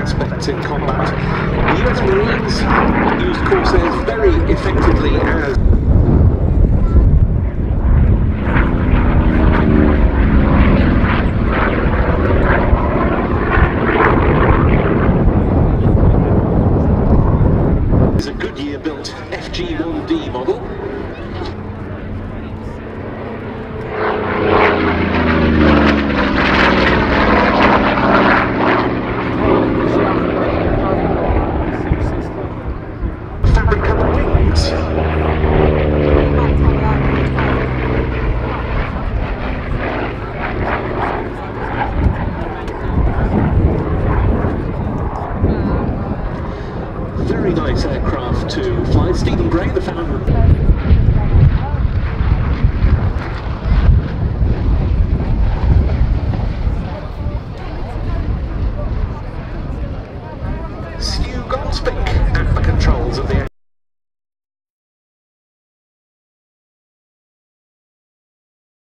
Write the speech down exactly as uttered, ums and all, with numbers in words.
aspects in combat. The U S Marines used Corsairs very effectively as is a Goodyear built F G one D model. Very nice aircraft to fly. Stephen Gray, the founder. Stu Goldspink at the controls of the